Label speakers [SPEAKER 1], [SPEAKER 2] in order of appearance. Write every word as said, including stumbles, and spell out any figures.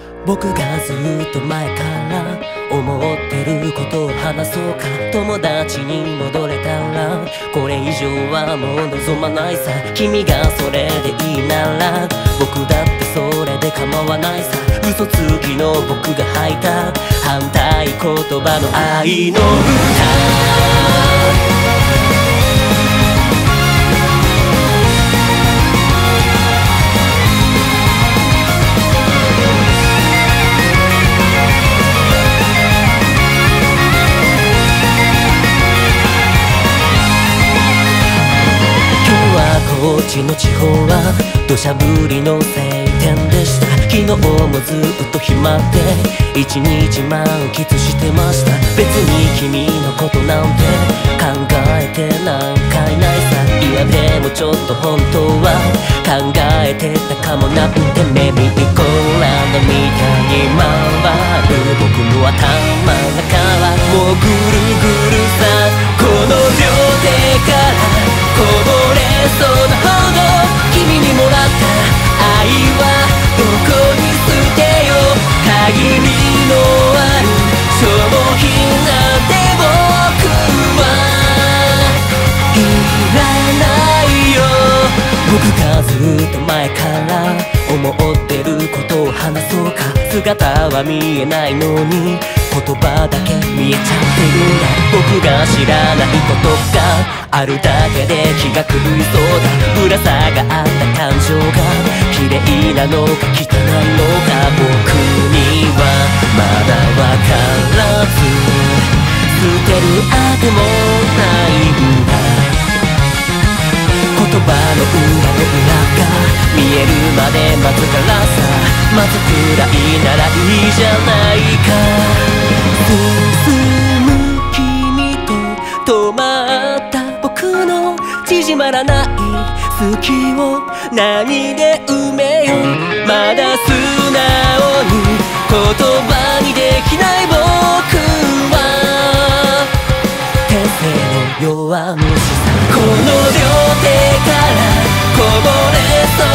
[SPEAKER 1] 僕がずっと前から思ってることを話そうか。友達に戻れたらこれ以上はもう望まないさ。君がそれでいいなら僕だってそれで構わないさ。嘘つきの僕が吐いた反対言葉の愛の歌。高知の地方は土砂降りの晴天でした。昨日もずっと暇で一日満喫してました。別に君のことなんて考えてなんかいないさ。いやでもちょっと本当は考えてたかもなんて。メリーゴーランドみたいに回る僕の頭の中はもうぐるぐるさ。この両手からこぼれそうなほど君にもらった愛はどこに捨てよう。限りのある商品なんて僕はいらないよ。僕がずっと前から思ってることを話そうか。姿は見えないのに言葉だけ見えちゃってるんだ。僕が知らないことがあるだけで気が狂いそうだ。ぶら下がった感情が綺麗なのか汚いのか僕にはまだわからず、捨てるあてもないんだ。言葉の裏の裏が見えるまで待つからさ。待つくらいならいいじゃないか。進む君と止まった僕の縮まらない好きを何で埋めよう。まだ素直に言葉にできない僕は天性の弱虫さ。この両手からこぼれそう